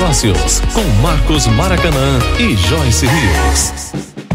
Negócios, com Marcos Maracanã e Joyce Rios.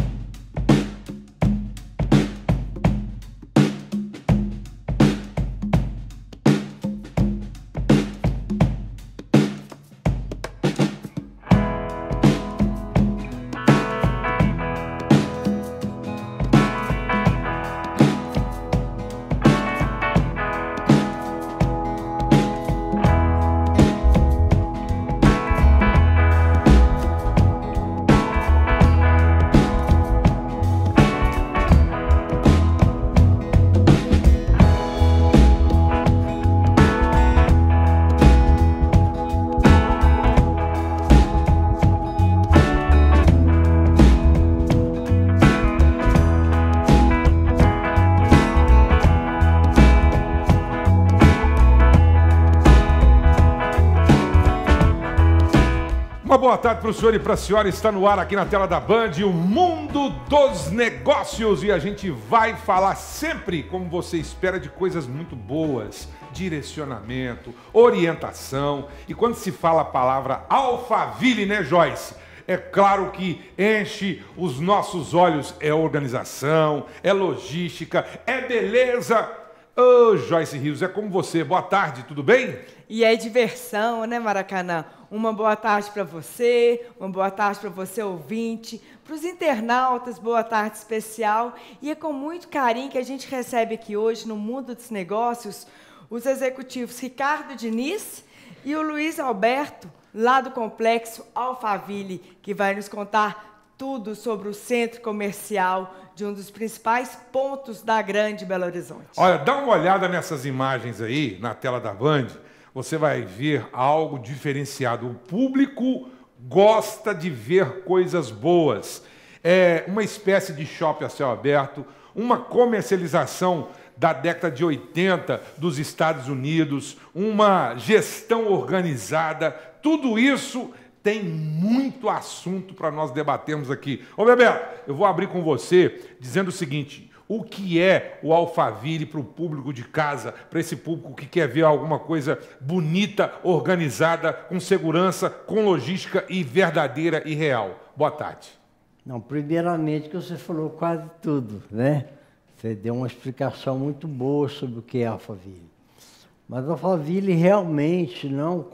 Uma boa tarde para o senhor e para a senhora. Está no ar aqui na tela da Band, o Mundo dos Negócios. E a gente vai falar sempre, como você espera, de coisas muito boas. Direcionamento, orientação. E quando se fala a palavra Alphaville, né, Joyce? É claro que enche os nossos olhos. É organização, é logística, é beleza. Ô, Joyce Rios, é como você. Boa tarde, tudo bem? E é diversão, né, Maracanã? Uma boa tarde para você, uma boa tarde para você, ouvinte, para os internautas, boa tarde especial. E é com muito carinho que a gente recebe aqui hoje, no Mundo dos Negócios, os executivos Ricardo Diniz e o Luiz Alberto, lá do Complexo Alphaville, que vai nos contar tudo sobre o centro comercial de um dos principais pontos da grande Belo Horizonte. Olha, dá uma olhada nessas imagens aí, na tela da Band. Você vai ver algo diferenciado. O público gosta de ver coisas boas. É uma espécie de shopping a céu aberto, uma comercialização da década de 80 dos Estados Unidos, uma gestão organizada. Tudo isso tem muito assunto para nós debatermos aqui. Ô, Bebeto, eu vou abrir com você dizendo o seguinte: o que é o Alphaville para o público de casa, para esse público que quer ver alguma coisa bonita, organizada, com segurança, com logística e verdadeira e real? Boa tarde. Não, primeiramente que você falou quase tudo, né? Você deu uma explicação muito boa sobre o que é Alphaville. Mas Alphaville realmente, não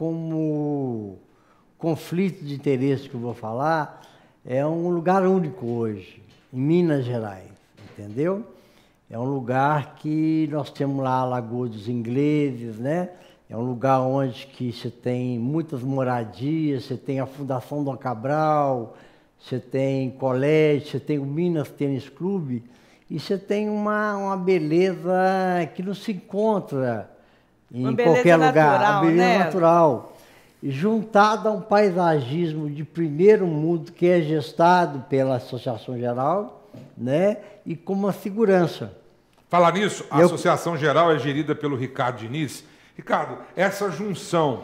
como conflito de interesse que eu vou falar, é um lugar único hoje, em Minas Gerais. Entendeu? É um lugar que nós temos lá a Lagoa dos Ingleses, né? É um lugar onde que você tem muitas moradias, você tem a Fundação Dom Cabral, você tem colégio, você tem o Minas Tênis Clube, e você tem uma beleza que não se encontra em qualquer lugar. A beleza, né? Natural. Juntada a um paisagismo de primeiro mundo que é gestado pela Associação Geral, né? E com uma segurança. Falar nisso, a Associação Geral é gerida pelo Ricardo Diniz. Ricardo, essa junção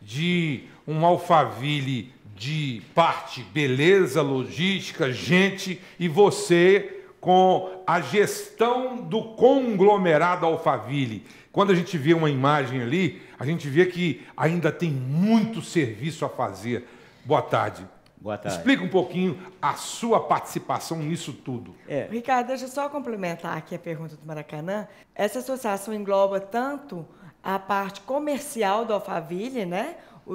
de um Alphaville de parte beleza, logística, gente, e você com a gestão do conglomerado Alphaville. Quando a gente vê uma imagem ali, a gente vê que ainda tem muito serviço a fazer. Boa tarde. Boa tarde. Explica um pouquinho a sua participação nisso tudo. Ricardo, deixa eu só complementar aqui a pergunta do Maracanã. Essa associação engloba tanto a parte comercial do Alphaville, né?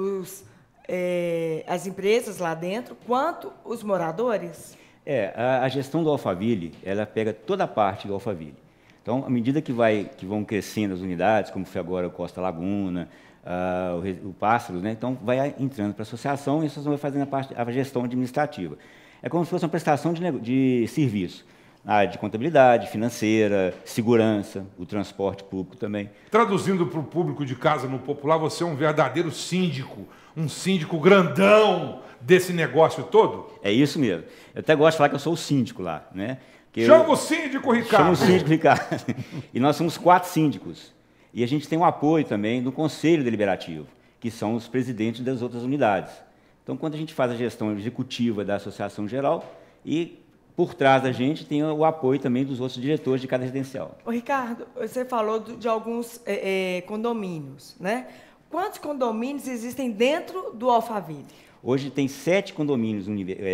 As empresas lá dentro, quanto os moradores? A gestão do Alphaville, ela pega toda a parte do Alphaville. Então, à medida que vão crescendo as unidades, como foi agora o Costa Laguna, o Pássaros, né? Então vai entrando para a associação e a associação vai fazendo a gestão administrativa. É como se fosse uma prestação de serviço, na área de contabilidade, financeira, segurança, o transporte público também. Traduzindo para o público de casa no popular, você é um verdadeiro síndico, um síndico grandão desse negócio todo? É isso mesmo. Eu até gosto de falar que eu sou o síndico lá, né? Chama o síndico, Ricardo. Chama o síndico, Ricardo. E nós somos 4 síndicos. E a gente tem um apoio também do Conselho Deliberativo, que são os presidentes das outras unidades. Então, quando a gente faz a gestão executiva da Associação Geral, e por trás da gente tem o apoio também dos outros diretores de cada residencial. Ô, Ricardo, você falou de alguns condomínios, né? Quantos condomínios existem dentro do Alphaville? Hoje tem 7 condomínios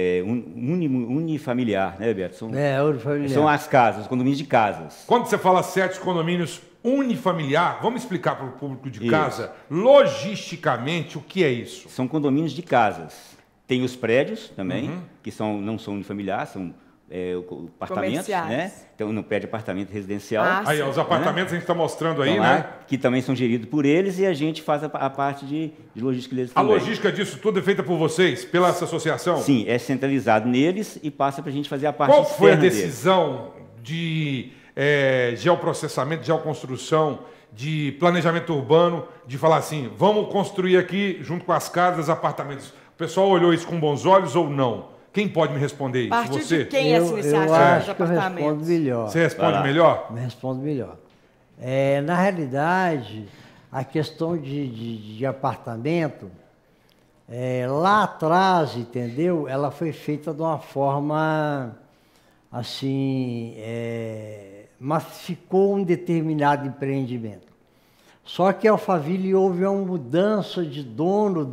unifamiliar, né, Beto? Unifamiliar. São as casas, os condomínios de casas. Quando você fala 7 condomínios unifamiliar, vamos explicar para o público de Isso. casa, logisticamente, o que é isso? São condomínios de casas. Tem os prédios também, que não são unifamiliares, são apartamentos, né? Então, no prédio de apartamento residencial. Aí, os apartamentos a gente está mostrando aí, Então, né? lá, que também são geridos por eles e a gente faz a parte de logística deles A também. logística disso tudo é feita por vocês, pela essa associação? Sim, é centralizado neles e passa para a gente fazer a parte Qual externa foi a deles. decisão de geoprocessamento, geoconstrução, de planejamento urbano, de falar assim, vamos construir aqui, junto com as casas, apartamentos? O pessoal olhou isso com bons olhos ou não? Quem pode me responder isso? A partir Você? de quem essa Eu iniciativa dos acho que eu respondo apartamentos? melhor. Você responde Vai lá. melhor? Me respondo melhor. Na realidade, a questão de apartamento, lá atrás, entendeu? Ela foi feita de uma forma, assim, massificou um determinado empreendimento. Só que em Alphaville houve uma mudança de dono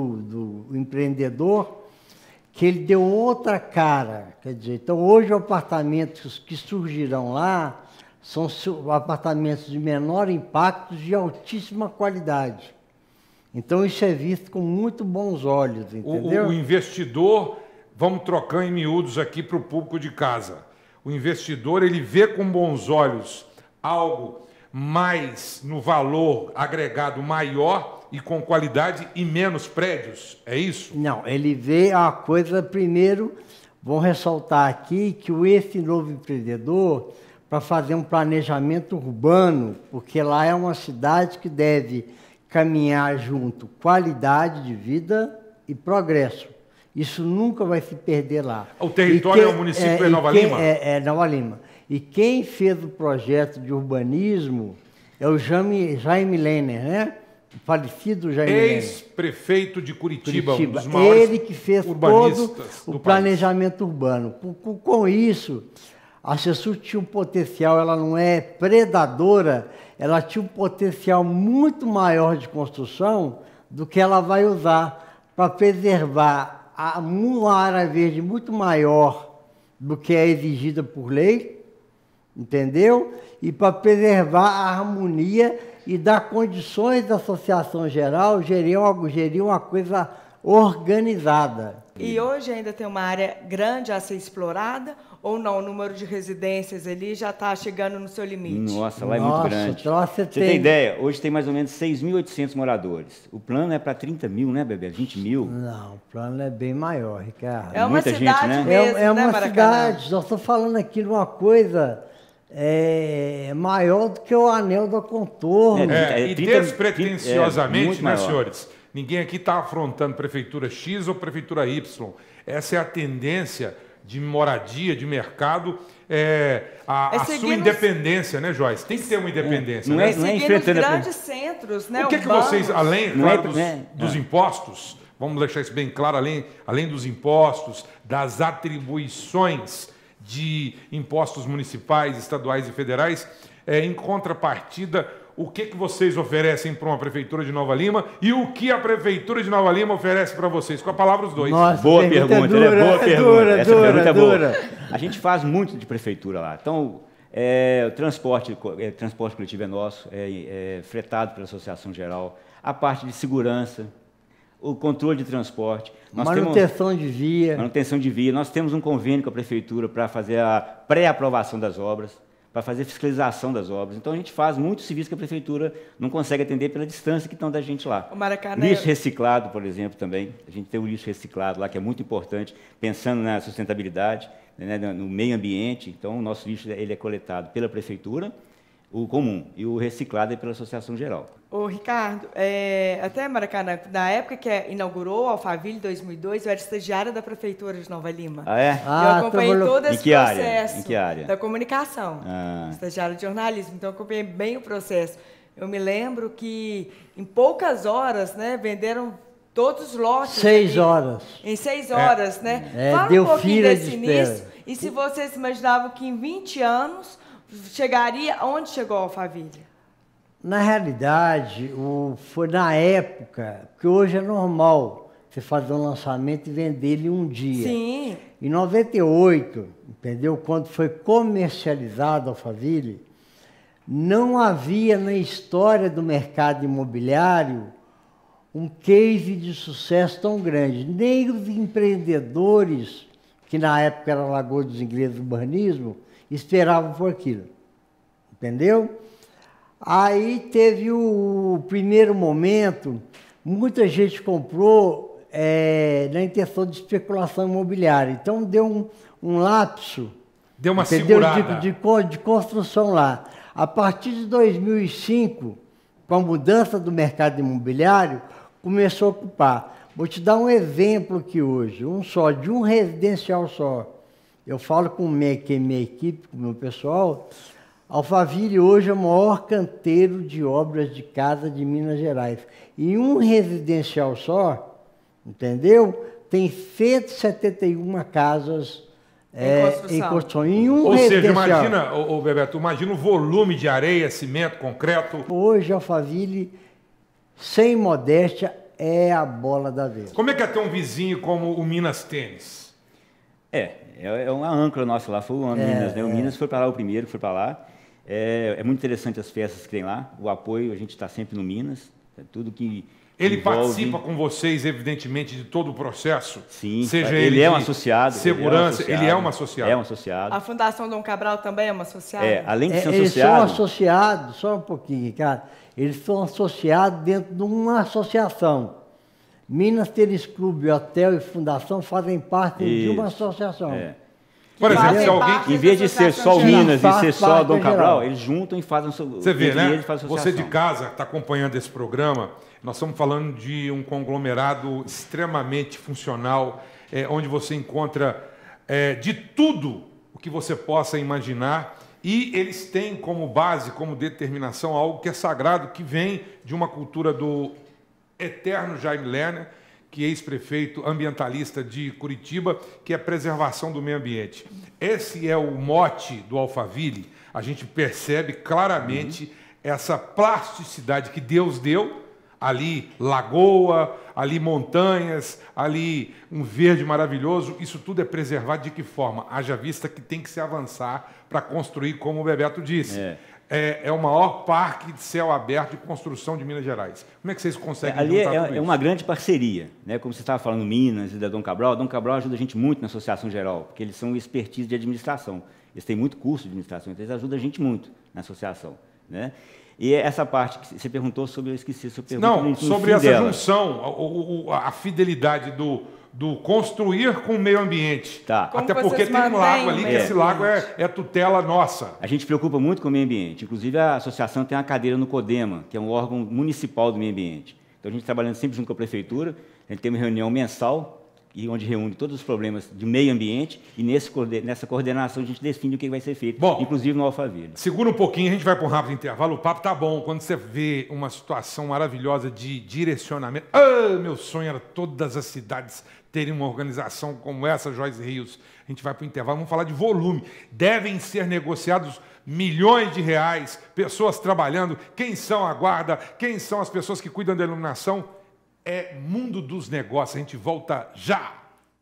do empreendedor, que ele deu outra cara. Quer dizer, então hoje os apartamentos que surgirão lá são apartamentos de menor impacto e de altíssima qualidade. Então isso é visto com muito bons olhos, entendeu? O investidor, vamos trocar em miúdos aqui para o público de casa. O investidor, ele vê com bons olhos algo mais no valor agregado maior e com qualidade e menos prédios, é isso? Não, ele vê a coisa, primeiro, vou ressaltar aqui que esse novo empreendedor, para fazer um planejamento urbano, porque lá é uma cidade que deve caminhar junto qualidade de vida e progresso. Isso nunca vai se perder lá. O território é o município de Nova Lima? É Nova Lima. E quem fez o projeto de urbanismo é o Jaime Lerner, né? O falecido Jaime Lerner. Ex-prefeito de Curitiba, um dos Ele maiores que fez todo urbanistas o do planejamento urbano. Com isso, a CESUR tinha um potencial, ela não é predadora, ela tinha um potencial muito maior de construção do que ela vai usar para preservar uma área verde muito maior do que é exigida por lei, entendeu? E para preservar a harmonia e dar condições da associação geral gerir uma coisa organizada. E hoje ainda tem uma área grande a ser explorada ou não? O número de residências ali já está chegando no seu limite? Nossa, lá é muito grande. Então Você tem ideia? Hoje tem mais ou menos 6.800 moradores. O plano é para 30 mil, né, Bebê? 20 mil? Não, o plano é bem maior, Ricardo. É uma muita gente, cidade né? mesmo, É uma né, Maracanã? cidade, nós estamos falando aqui de uma coisa maior do que o anel da contorno. E 30, despretensiosamente, muito né, maior. senhores? Ninguém aqui está afrontando prefeitura X ou prefeitura Y. Essa é a tendência de moradia, de mercado, a sua seguir independência, né, Joyce? Tem que ter uma independência, Não né? é Seguindo os enfrentando a- grandes centros, né? O que urbanos. vocês, além Não claro, é- dos impostos, vamos deixar isso bem claro, além dos impostos, das atribuições de impostos municipais, estaduais e federais, em contrapartida, o que vocês oferecem para uma prefeitura de Nova Lima e o que a prefeitura de Nova Lima oferece para vocês? Com a palavra os dois. Nossa, Boa pergunta pergunta, é né? dura, Boa é pergunta. dura, Essa dura, pergunta é boa. dura. A gente faz muito de prefeitura lá. Então, o transporte coletivo é nosso, é fretado pela Associação Geral. A parte de segurança, o controle de transporte. Manutenção de via. Manutenção de via. Nós temos um convênio com a prefeitura para fazer a pré-aprovação das obras, para fazer fiscalização das obras. Então, a gente faz muitos serviços que a prefeitura não consegue atender pela distância que estão da gente lá. O Maracanã... Lixo reciclado, por exemplo, também. A gente tem o lixo reciclado lá, que é muito importante, pensando na sustentabilidade, né, no meio ambiente. Então, o nosso lixo ele é coletado pela prefeitura, o comum, e o reciclado é pela Associação Geral. Ô, Ricardo, até Maracanã, na época que inaugurou o Alphaville, em 2002, eu era estagiária da Prefeitura de Nova Lima. Ah, é? Eu acompanhei todo esse Em que área? processo Em que área? da comunicação, Ah. estagiária de jornalismo, então eu acompanhei bem o processo. Eu me lembro que em poucas horas, né, venderam todos os lotes. 6 ali. horas. Em 6 horas, né? É, Fala deu um pouquinho fila desse de espera. início e se vocês imaginavam que em 20 anos chegaria onde chegou o Alphaville? Na realidade, foi na época, que hoje é normal você fazer um lançamento e vender ele um dia. Sim. Em 98, entendeu? Quando foi comercializado a Alphaville, não havia na história do mercado imobiliário um case de sucesso tão grande. Nem os empreendedores, que na época era Lagoa dos Ingleses Urbanismo, esperavam por aquilo. Entendeu? Aí teve o primeiro momento, muita gente comprou na intenção de especulação imobiliária. Então deu um lapso, deu uma entendeu? segurada De construção lá. A partir de 2005, com a mudança do mercado imobiliário, começou a ocupar. Vou te dar um exemplo aqui hoje, de um residencial só. Eu falo com minha equipe, com o meu pessoal. Alphaville hoje é o maior canteiro de obras de casa de Minas Gerais. E um residencial só, entendeu? Tem 171 casas em construção. Ou seja, imagina, Bebeto, imagina o volume de areia, cimento, concreto. Hoje, Alphaville, sem modéstia, é a bola da vez. Como é que é ter um vizinho como o Minas Tênis? É uma âncora nossa lá, foi o Minas, né? O Minas foi para lá, o primeiro que foi para lá. É muito interessante as festas que tem lá, o apoio, a gente está sempre no Minas, tudo que ele envolve... participa com vocês, evidentemente, de todo o processo? Sim, seja ele é um associado. Segurança, ele é um associado. É um associado. A Fundação Dom Cabral também é uma associada? Além de ser eles associado... são associados, só um pouquinho, cara, eles são associados dentro de uma associação. Minas Tênis Clube, Hotel e Fundação fazem parte de uma associação. Por exemplo, se alguém... Em vez de ser só o Minas e ser só Dom Cabral, eles juntam e fazem... Você vê, né? Você de casa está acompanhando esse programa, nós estamos falando de um conglomerado extremamente funcional, onde você encontra de tudo o que você possa imaginar, e eles têm como base, como determinação, algo que é sagrado, que vem de uma cultura do eterno Jaime Lerner, que é ex-prefeito ambientalista de Curitiba, que é a preservação do meio ambiente. Esse é o mote do Alphaville. A gente percebe claramente essa plasticidade que Deus deu, ali lagoa, ali montanhas, ali um verde maravilhoso. Isso tudo é preservado de que forma? Haja vista que tem que se avançar para construir, como o Bebeto disse. É o maior parque de céu aberto de construção de Minas Gerais. Como é que vocês conseguem ali juntar tudo isso? É uma grande parceria, né? Como você estava falando, Minas e da Dom Cabral ajuda a gente muito na Associação Geral, porque eles são expertise de administração. Eles têm muito curso de administração, então eles ajudam a gente muito na associação, né? E essa parte que você perguntou sobre, eu esqueci a sua pergunta. Não, sobre essa junção, a fidelidade do construir com o meio ambiente. Tá. Até porque tem um lago ali, que esse lago é tutela nossa. A gente preocupa muito com o meio ambiente. Inclusive, a associação tem uma cadeira no CODEMA, que é um órgão municipal do meio ambiente. Então, a gente trabalhando sempre junto com a prefeitura, a gente tem uma reunião mensal, onde reúne todos os problemas de meio ambiente, e nessa coordenação a gente define o que vai ser feito, inclusive no Alphaville. Segura um pouquinho, a gente vai para um rápido intervalo, o papo tá bom. Quando você vê uma situação maravilhosa de direcionamento... meu sonho era todas as cidades terem uma organização como essa, Joyce Rios. A gente vai para o intervalo, vamos falar de volume. Devem ser negociados milhões de reais, pessoas trabalhando. Quem são a guarda? Quem são as pessoas que cuidam da iluminação? É mundo dos negócios. A gente volta já.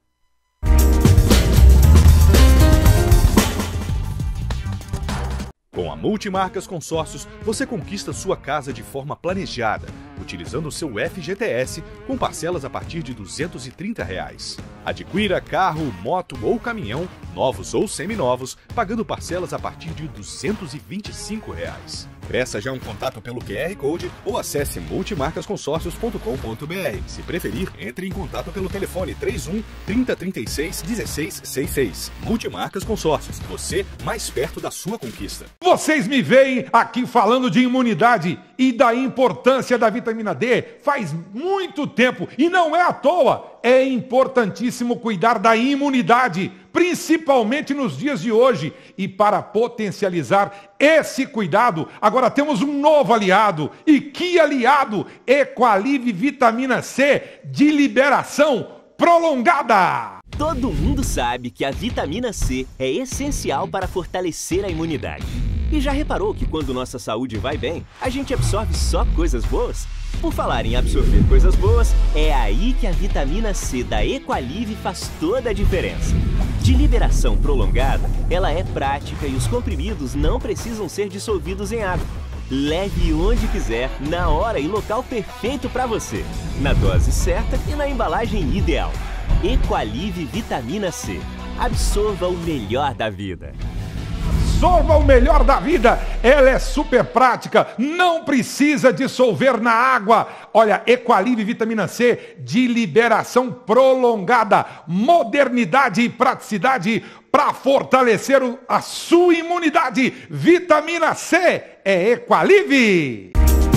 Com a Multimarcas Consórcios, você conquista sua casa de forma planejada, utilizando o seu FGTS com parcelas a partir de R$ 230. Adquira carro, moto ou caminhão, novos ou seminovos, pagando parcelas a partir de R$ 225. Peça já um contato pelo QR Code ou acesse multimarcasconsórcios.com.br. Se preferir, entre em contato pelo telefone 31 3036 1666. Multimarcas Consórcios, você mais perto da sua conquista. Vocês me veem aqui falando de imunidade e da importância da vitamina D faz muito tempo e não é à toa. É importantíssimo cuidar da imunidade, principalmente nos dias de hoje. E para potencializar esse cuidado, agora temos um novo aliado. E que aliado? Equalive Vitamina C de liberação prolongada. Todo mundo sabe que a vitamina C é essencial para fortalecer a imunidade. E já reparou que quando nossa saúde vai bem, a gente absorve só coisas boas? Por falar em absorver coisas boas, é aí que a vitamina C da Equalive faz toda a diferença. De liberação prolongada, ela é prática e os comprimidos não precisam ser dissolvidos em água. Leve onde quiser, na hora e local perfeito para você. Na dose certa e na embalagem ideal. Equalive Vitamina C. Absorva o melhor da vida. Absorva o melhor da vida. Ela é super prática, não precisa dissolver na água. Olha, Equalive Vitamina C de liberação prolongada. Modernidade e praticidade para fortalecer a sua imunidade. Vitamina C é Equalive.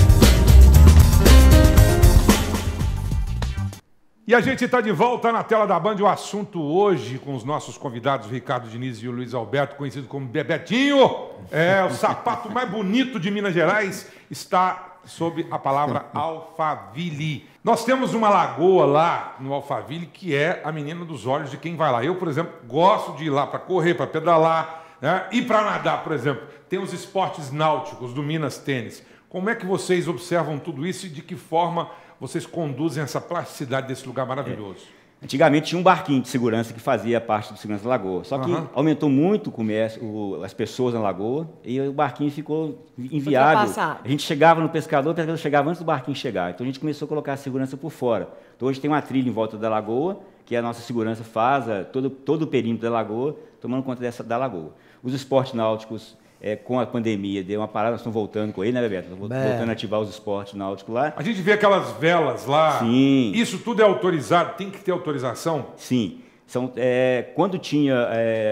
E a gente está de volta na tela da Band. O assunto hoje com os nossos convidados, Ricardo Diniz e o Luiz Alberto, conhecido como Bebetinho. O sapato mais bonito de Minas Gerais está sob a palavra Alphaville. Nós temos uma lagoa lá no Alphaville que é a menina dos olhos de quem vai lá. Eu, por exemplo, gosto de ir lá para correr, para pedalar, né? E para nadar, por exemplo. Tem os esportes náuticos do Minas Tênis. Como é que vocês observam tudo isso e de que forma vocês conduzem essa plasticidade desse lugar maravilhoso? Antigamente tinha um barquinho de segurança que fazia parte do segurança da lagoa. Só que aumentou muito o comércio, as pessoas na lagoa, e o barquinho ficou inviável. A gente chegava no pescador, o pescador chegava antes do barquinho chegar. Então a gente começou a colocar a segurança por fora. Então hoje tem uma trilha em volta da lagoa, que a nossa segurança faz, todo o perímetro da lagoa, tomando conta da lagoa. Os esportes náuticos, com a pandemia, deu uma parada, nós estamos voltando com ele, né, Bebeto? Estamos voltando a ativar os esportes náuticos lá. A gente vê aquelas velas lá. Sim. Isso tudo é autorizado? Tem que ter autorização? Sim. Quando tinha...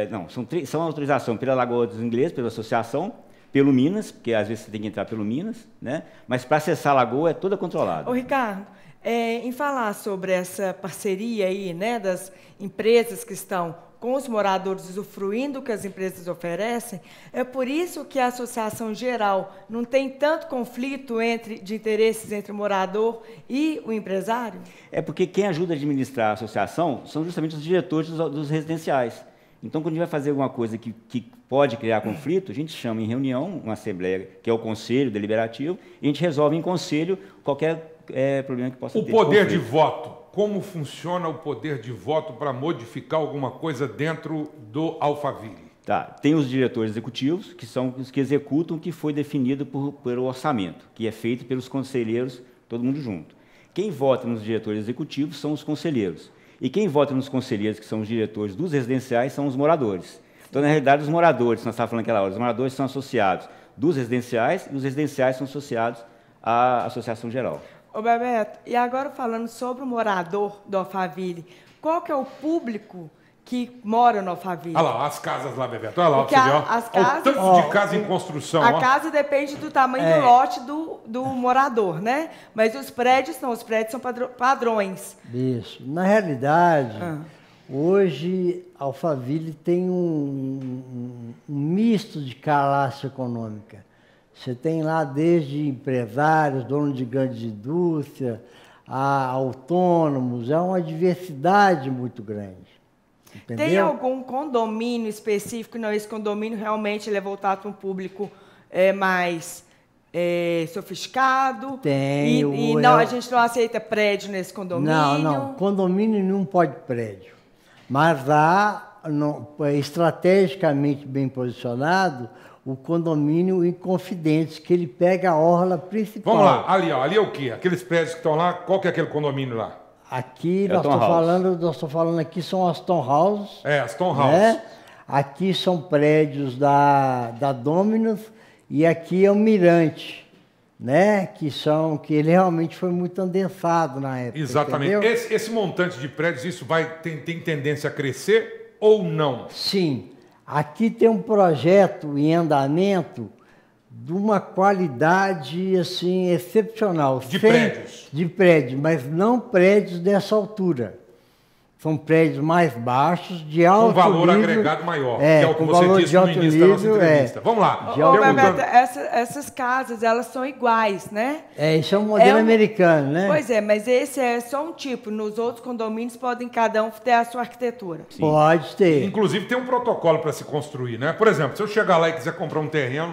são autorização pela Lagoa dos Ingleses, pela associação, pelo Minas, porque às vezes você tem que entrar pelo Minas, né? Mas para acessar a lagoa é toda controlada. Ô, Ricardo, em falar sobre essa parceria aí, né, das empresas que estão com os moradores usufruindo o que as empresas oferecem, é por isso que a Associação Geral não tem tanto conflito de interesses entre o morador e o empresário? É porque quem ajuda a administrar a associação são justamente os diretores dos residenciais. Então, quando a gente vai fazer alguma coisa que pode criar conflito, a gente chama em reunião, uma assembleia, que é o conselho deliberativo, e a gente resolve em conselho qualquer problema que possa ter. O poder de voto. Como funciona o poder de voto para modificar alguma coisa dentro do Alphaville? Tá. Tem os diretores executivos, que são os que executam o que foi definido pelo orçamento, que é feito pelos conselheiros, todo mundo junto. Quem vota nos diretores executivos são os conselheiros. E quem vota nos conselheiros, que são os diretores dos residenciais, são os moradores. Então, na realidade, os moradores, nós estávamos falando aquela hora, os moradores são associados dos residenciais e os residenciais são associados à Associação Geral. Ô, Bebeto, e agora falando sobre o morador do Alphaville, qual que é o público que mora no Alphaville? Olha lá, as casas lá, Bebeto. Olha lá, Porque pra você ver, ó. as casas, o tanto de casa em construção. A casa depende do tamanho do lote do morador, né? Mas os prédios são padrões. Isso. Na realidade, hoje, Alphaville tem um misto de classe econômica. Você tem lá desde empresários, donos de grandes indústrias, a autônomos, é uma diversidade muito grande. Entendeu? Tem algum condomínio específico? Não, esse condomínio realmente ele é voltado para um público mais sofisticado? Tem. E não, a gente não aceita prédio nesse condomínio? Não. Condomínio não pode prédio. Mas há, estrategicamente bem posicionado, o condomínio Inconfidentes, que ele pega a orla principal. Vamos lá, ali, ó, ali é o quê? Aqueles prédios que estão lá, qual que é aquele condomínio lá? Aqui, nós estamos falando aqui, são as townhouses. As townhouses. Né? Aqui são prédios da Dominus e aqui é o Mirante, né? Que ele realmente foi muito adensado na época. Exatamente. Esse montante de prédios, isso tem tendência a crescer ou não? Sim. Aqui tem um projeto em andamento de uma qualidade assim excepcional. De prédios? De prédios, mas não prédios dessa altura. São prédios mais baixos, de alto nível. Com valor nível, agregado maior, que é o que você disse no início da nossa entrevista. Vamos lá. Bebeto, essas casas, elas são iguais, né? Isso é um modelo americano, né? Pois é, mas esse é só um tipo. Nos outros condomínios podem cada um ter a sua arquitetura. Sim. Pode ter. Inclusive tem um protocolo para se construir, né? Por exemplo, se eu chegar lá e quiser comprar um terreno,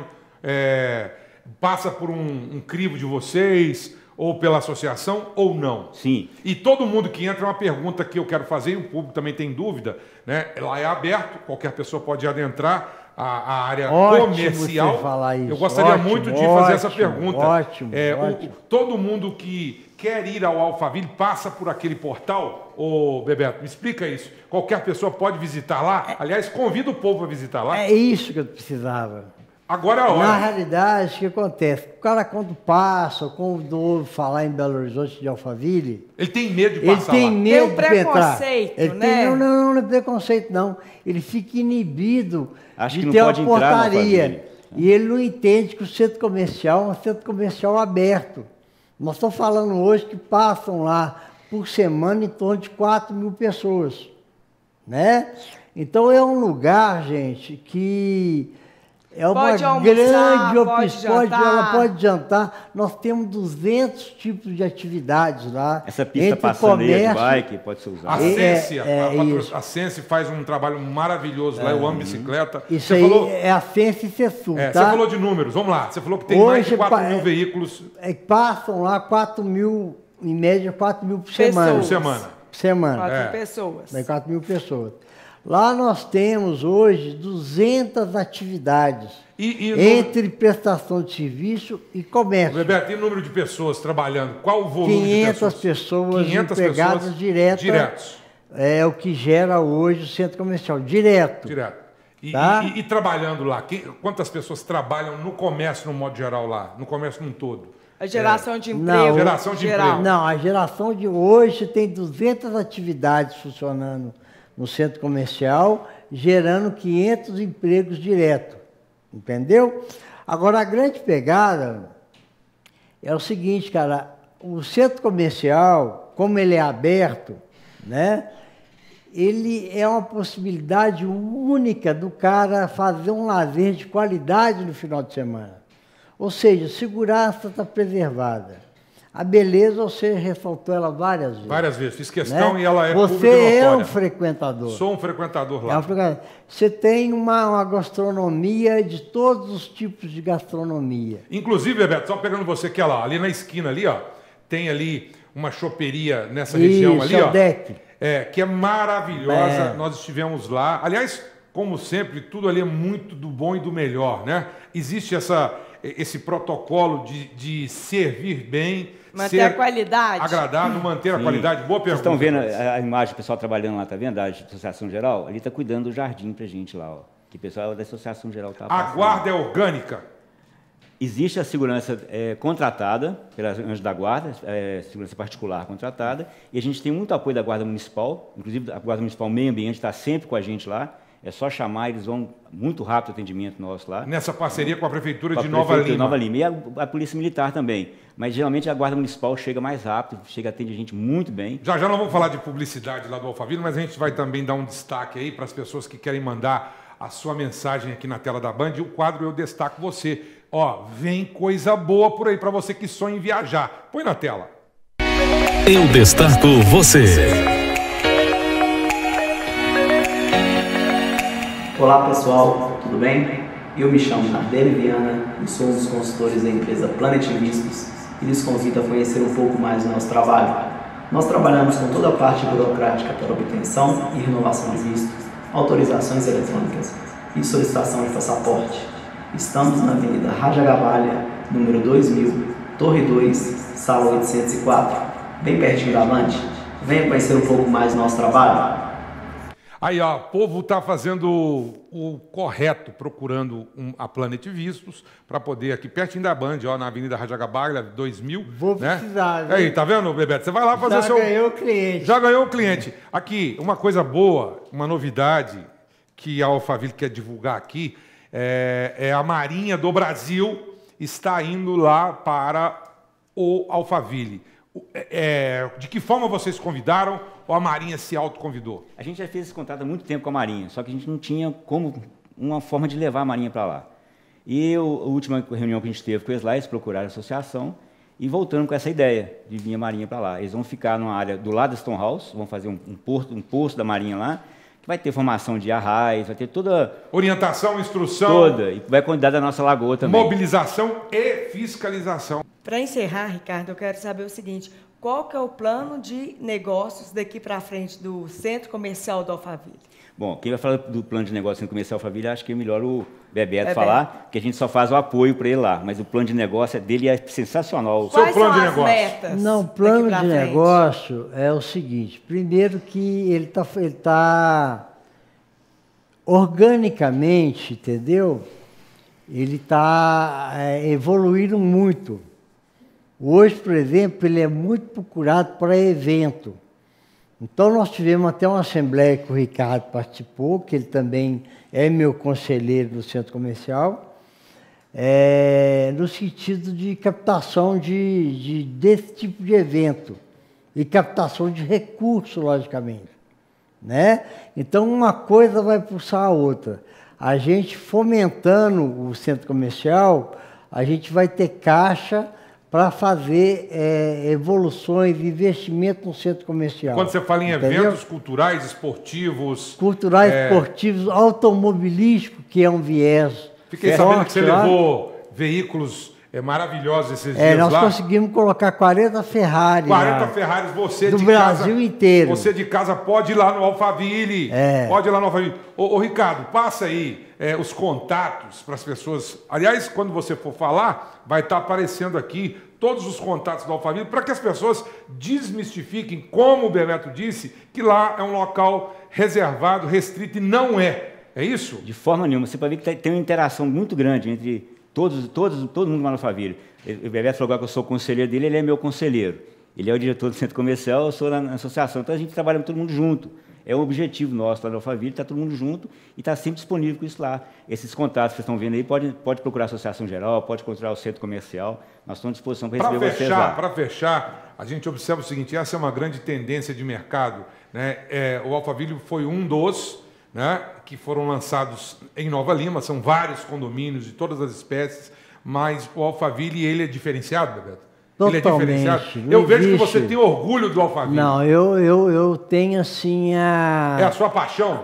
passa por um crivo de vocês, ou pela associação, ou não? Sim. E todo mundo que entra, é uma pergunta que eu quero fazer, e o público também tem dúvida, né? Lá é aberto, qualquer pessoa pode adentrar a área comercial. Você falar isso. Eu gostaria muito de fazer essa pergunta. Ótimo. Todo mundo que quer ir ao Alphaville passa por aquele portal? Ô, Bebeto, me explica isso. Qualquer pessoa pode visitar lá? Aliás, convida o povo a visitar lá. É isso que eu precisava. Agora é a hora. Na realidade, o que acontece? O cara, quando passa, quando ouve falar em Belo Horizonte de Alphaville... Ele tem medo de passar lá. Ele tem medo de preconceito, né? Não é preconceito, não. Ele fica inibido de ter uma portaria. E ele não entende que o centro comercial é um centro comercial aberto. Nós estamos falando hoje que passam lá, por semana, em torno de 4.000 pessoas. Né? Então, é um lugar, gente, que... É uma grande opção, ela pode jantar. Nós temos 200 tipos de atividades lá. Essa pista passaneira de bike pode ser usada. A Sense faz um trabalho maravilhoso lá, eu amo bicicleta. Isso aí falou, é a Sense Sessul, tá? Você falou de números, vamos lá. Você falou que tem mais de 4.000 veículos. Passam lá 4.000, em média 4.000 por semana. Por semana. 4.000 pessoas. 4.000 pessoas. Lá nós temos hoje 200 atividades, entre prestação de serviço e comércio. Bebeto, e o número de pessoas trabalhando? Qual o volume de pessoas? 500 empregadas diretos. É o que gera hoje o centro comercial, direto. E trabalhando lá, quantas pessoas trabalham no comércio, no modo geral lá? No comércio num todo? A geração de emprego. Não, a geração de hoje tem 200 atividades funcionando no centro comercial, gerando 500 empregos direto, entendeu? Agora, a grande pegada é o seguinte, cara, o centro comercial, como ele é aberto, né, ele é uma possibilidade única do cara fazer um lazer de qualidade no final de semana. Ou seja, a segurança está preservada. A beleza, você ressaltou ela várias vezes. Várias vezes, fiz questão, né? E ela é pública e notória. Você é um frequentador. Sou um frequentador lá. Você tem uma gastronomia de todos os tipos de gastronomia. Inclusive, Bebeto, só pegando você que é lá, ali na esquina ali, ó, tem ali uma choperia nessa região ali, ó. Que é maravilhosa. Nós estivemos lá. Aliás, como sempre, tudo ali é muito do bom e do melhor, né? Existe esse protocolo de servir bem, manter a qualidade. Agradável, manter a qualidade. Boa pergunta. Vocês estão vendo a imagem do pessoal trabalhando lá, tá vendo? Da Associação Geral? Ali está cuidando do jardim pra gente lá, ó. Que o pessoal da Associação Geral está passando. A guarda é orgânica? Existe a segurança contratada pela Anjo da Guarda, segurança particular contratada, e a gente tem muito apoio da Guarda Municipal, inclusive a Guarda Municipal Meio Ambiente está sempre com a gente lá. É só chamar, eles vão muito rápido o atendimento nosso lá. Nessa parceria com a Prefeitura de Nova Lima. E a Polícia Militar também. Mas geralmente a Guarda Municipal chega mais rápido, atende a gente muito bem. Já não vamos falar de publicidade lá do Alphaville, mas a gente vai também dar um destaque aí para as pessoas que querem mandar a sua mensagem aqui na tela da Band. E o quadro Eu Destaco Você. Ó, vem coisa boa por aí para você que sonha em viajar. Põe na tela. Eu Destaco Você. Olá pessoal, tudo bem? Eu me chamo Nardelli Viana e sou um dos consultores da empresa Planet Vistos e lhes convido a conhecer um pouco mais do nosso trabalho. Nós trabalhamos com toda a parte burocrática para obtenção e renovação de vistos, autorizações eletrônicas e solicitação de passaporte. Estamos na Avenida Raja Gabalha, número 2000, Torre 2, Sala 804, bem pertinho da Band. Venha conhecer um pouco mais do nosso trabalho. Aí, ó, o povo está fazendo o correto, procurando a Planet Vistos, para poder aqui, pertinho da Band, ó, na Avenida Rajagabalha, 2000. Vou precisar, né? Aí, tá vendo, Bebeto? Você vai lá fazer Já ganhou o cliente. Já ganhou o cliente. Aqui, uma coisa boa, uma novidade que a Alphaville quer divulgar aqui, é a Marinha do Brasil está indo lá para o Alphaville. De que forma vocês convidaram ou a Marinha se autoconvidou? A gente já fez esse contato há muito tempo com a Marinha, só que a gente não tinha uma forma de levar a Marinha para lá. E a última reunião que a gente teve com eles lá, eles procuraram a associação e voltando com essa ideia de vir a Marinha para lá. Eles vão ficar numa área do lado da Stonehouse, vão fazer um posto da Marinha lá, que vai ter formação de arraiz, vai ter toda... Orientação, instrução... Toda, e vai cuidar da nossa lagoa também. Mobilização e fiscalização. Para encerrar, Ricardo, eu quero saber o seguinte, qual que é o plano de negócios daqui para frente do Centro Comercial do Alphaville? Bom, quem vai falar do plano de negócio do Centro Comercial Alphaville, acho que é melhor o Bebeto falar, porque a gente só faz o apoio para ele lá, mas o plano de negócio dele é sensacional. Quais Seu plano são de as negócio? metas? Não, o plano de negócio é o seguinte, primeiro que ele tá organicamente, entendeu? Ele está evoluindo muito. Hoje, por exemplo, ele é muito procurado para evento. Então, nós tivemos até uma assembleia que o Ricardo participou, que ele também é meu conselheiro do Centro Comercial, no sentido de captação desse tipo de evento e captação de recursos, logicamente, né? Então, uma coisa vai puxar a outra. A gente fomentando o Centro Comercial, a gente vai ter caixa para fazer evoluções, investimento no Centro Comercial. Quando você fala em entendeu? eventos culturais, esportivos... Culturais, esportivos, automobilístico, que é um viés. Fiquei sabendo que você levou veículos maravilhosos esses dias nós lá. conseguimos colocar 40 Ferrari 40 lá, Ferraris, você do de Brasil casa, inteiro. Você de casa pode ir lá no Alphaville. Pode ir lá no Alphaville. Ô, Ricardo, passa aí os contatos para as pessoas. Aliás, quando você for falar, vai estar aparecendo aqui todos os contatos do Alphaville para que as pessoas desmistifiquem, como o Bebeto disse, que lá é um local reservado, restrito, e não é. É isso? De forma nenhuma. Você pode ver que tem uma interação muito grande entre todo mundo lá no Alphaville. O Bebeto falou que eu sou conselheiro dele, ele é meu conselheiro. Ele é o diretor do Centro Comercial, eu sou na associação. Então a gente trabalha todo mundo junto. É um objetivo nosso lá no Alphaville, está todo mundo junto e está sempre disponível com isso lá. Esses contatos que vocês estão vendo aí, pode procurar a Associação Geral, pode procurar o Centro Comercial. Nós estamos à disposição para receber vocês lá. Para fechar, a gente observa o seguinte, essa é uma grande tendência de mercado, né? O Alphaville foi um dos, né, que foram lançados em Nova Lima, são vários condomínios de todas as espécies, mas o Alphaville, ele é diferenciado, Bebeto? Ele é diferenciado? Eu vejo que você tem orgulho do Alphaville. Não, eu tenho assim É a sua paixão?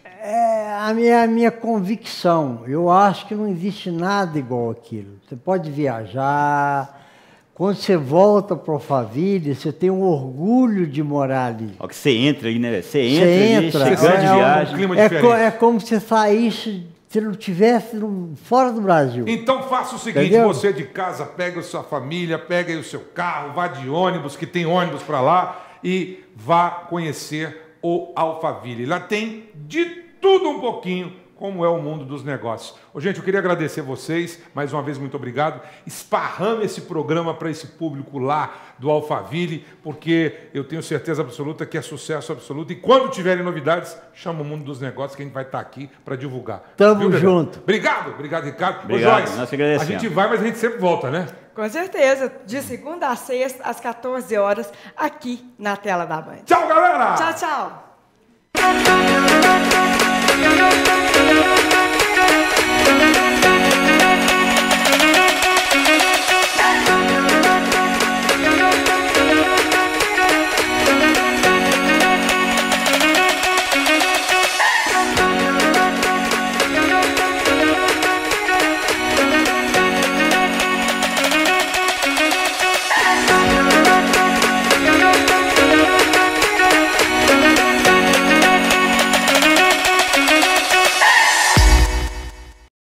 É a minha convicção. Eu acho que não existe nada igual aquilo. Você pode viajar. Quando você volta para o Alphaville, você tem um orgulho de morar ali. Ó, que você entra aí, né? Você entra chegando de viagem. Um clima diferente. É como se você saísse, se não estivesse fora do Brasil. Então faça o seguinte, entendeu? Você de casa, pega a sua família, pega aí o seu carro, vá de ônibus, que tem ônibus para lá, e vá conhecer o Alphaville. Lá tem de tudo um pouquinho, como é o mundo dos negócios. Gente, eu queria agradecer vocês, mais uma vez, muito obrigado. Esparrame esse programa para esse público lá do Alphaville, porque eu tenho certeza absoluta que é sucesso absoluto. E quando tiverem novidades, chama o mundo dos negócios, que a gente vai estar aqui para divulgar. Tamo junto. Obrigado, Ricardo. Obrigado, Joyce, nós agradecemos. a gente vai, mas a gente sempre volta, né? Com certeza, de segunda a sexta, às 14 horas, aqui na tela da Band. Tchau, galera! Tchau, tchau!